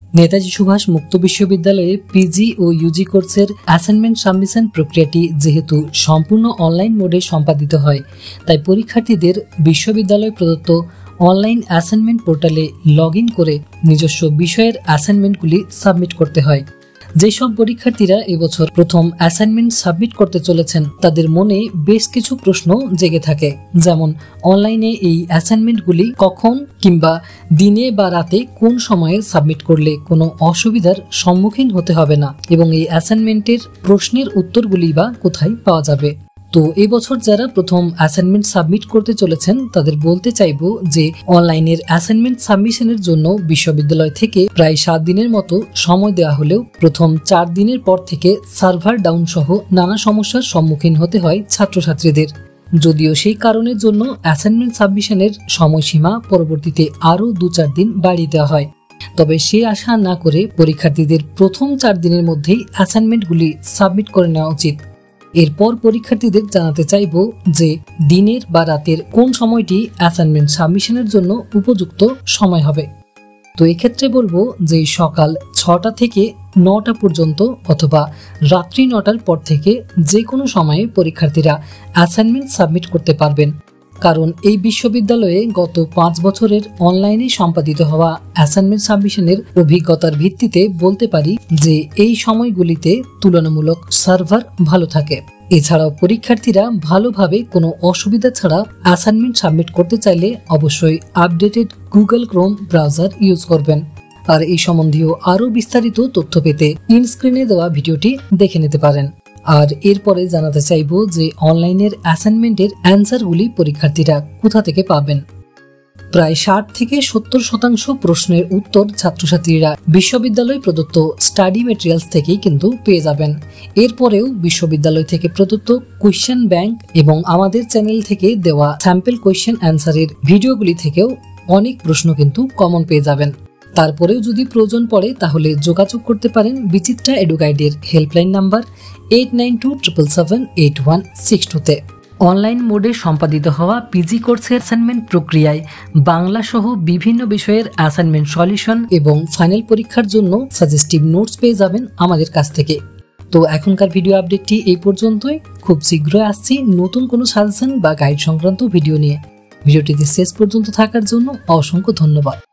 নেতাজি সুভাষ মুক্ত বিশ্ববিদ্যালয়ে পিজি ও ইউজি কোর্সের অ্যাসাইনমেন্ট সাবমিশন প্রক্রিয়াটি যেহেতু সম্পূর্ণ অনলাইন মোডে সম্পাদিত হয়, তাই পরীক্ষার্থীদের বিশ্ববিদ্যালয় প্রদত্ত অনলাইন অ্যাসাইনমেন্ট পোর্টালে লগ ইন করে নিজস্ব বিষয়ের অ্যাসাইনমেন্টগুলি সাবমিট করতে হয়। যেসব পরীক্ষার্থীরা এবছর প্রথম অ্যাসাইনমেন্ট সাবমিট করতে চলেছেন, তাদের মনে বেশ কিছু প্রশ্ন জেগে থাকে, যেমন অনলাইনে এই অ্যাসাইনমেন্টগুলি কখন কিংবা দিনে বা রাতে কোন সময়ে সাবমিট করলে কোনো অসুবিধার সম্মুখীন হতে হবে না, এবং এই অ্যাসাইনমেন্টের প্রশ্নের উত্তরগুলি বা কোথায় পাওয়া যাবে। তো এবছর যারা প্রথম অ্যাসাইনমেন্ট সাবমিট করতে চলেছেন, তাদের বলতে চাইবো যে অনলাইনের অ্যাসাইনমেন্ট সাবমিশনের জন্য বিশ্ববিদ্যালয় থেকে প্রায় 7 দিনের মতো সময় দেওয়া হলেও প্রথম 4 দিনের পর থেকে সার্ভার ডাউন সহ নানা সমস্যার সম্মুখীন হতে হয় ছাত্রছাত্রীদের। যদিও সেই কারণের জন্য অ্যাসাইনমেন্ট সাবমিশনের সময়সীমা পরবর্তীতে আরও 2-4 দিন বাড়িয়ে দেওয়া হয়। তবে সে আশা না করে পরীক্ষার্থীদের প্রথম 4 দিনের মধ্যেই অ্যাসাইনমেন্টগুলি সাবমিট করে নেওয়া উচিত। এরপর পরীক্ষার্থীদের জানাতে চাইব যে দিনের বা রাতের কোন সময়টি অ্যাসাইনমেন্ট সাবমিশনের জন্য উপযুক্ত সময় হবে। তো এক্ষেত্রে বলবো যে সকাল 6টা থেকে 9টা পর্যন্ত অথবা রাত্রি 9টার পর থেকে যে কোনো সময়ে পরীক্ষার্থীরা অ্যাসাইনমেন্ট সাবমিট করতে পারবেন। কারণ এই বিশ্ববিদ্যালয়ে গত 5 বছরের অনলাইনে সম্পাদিত হওয়া অ্যাসাইনমেন্ট সাবমিশনের অভিজ্ঞতার ভিত্তিতে বলতে পারি যে এই সময়গুলিতে তুলনামূলক সার্ভার ভালো থাকে। এছাড়াও পরীক্ষার্থীরা ভালোভাবে কোনো অসুবিধা ছাড়া অ্যাসাইনমেন্ট সাবমিট করতে চাইলে অবশ্যই updated Google Chrome browser use করবেন। আর এই সম্বন্ধীয় আরও বিস্তারিত তথ্য পেতে ইনস্ক্রিনে দেওয়া ভিডিওটি দেখে নিতে পারেন। আর এরপরে জানাতে চাইবো যে অনলাইনের অ্যাসাইনমেন্টের অ্যান্সারগুলি পরীক্ষার্থীরা কোথা থেকে পাবেন। প্রায় 60 থেকে 70% প্রশ্নের উত্তর ছাত্রছাত্রীরা বিশ্ববিদ্যালয় প্রদত্ত স্টাডি মেটেরিয়ালস থেকেই কিন্তু পেয়ে যাবেন। এরপরেও বিশ্ববিদ্যালয় থেকে প্রদত্ত কোয়েশ্চেন ব্যাংক এবং আমাদের চ্যানেল থেকে দেওয়া স্যাম্পল কোয়েশ্চেন অ্যান্সারের ভিডিওগুলি থেকেও অনেক প্রশ্ন কিন্তু কমন পেয়ে যাবেন। তারপরেও যদি প্রয়োজন পড়ে তাহলে যোগাযোগ করতে পারেন বিচিত্রা এডুগাইডের হেল্পলাইন নাম্বার 8927778162-তে। অনলাইন মোডে সম্পাদিত হওয়া পিজি কোর্সের অ্যাসাইনমেন্ট প্রক্রিয়ায় বাংলা সহ বিভিন্ন বিষয়ের অ্যাসাইনমেন্ট সলিউশন এবং ফাইনাল পরীক্ষার জন্য সাজেস্টিভ নোটস পেয়ে যাবেন আমাদের কাছ থেকে। তো এখনকার ভিডিও আপডেটটি এই পর্যন্তই। খুব শীঘ্রই আসছি নতুন কোনো সাজেশন বা গাইড সংক্রান্ত ভিডিও নিয়ে। ভিডিওটিতে শেষ পর্যন্ত থাকার জন্য অসংখ্য ধন্যবাদ।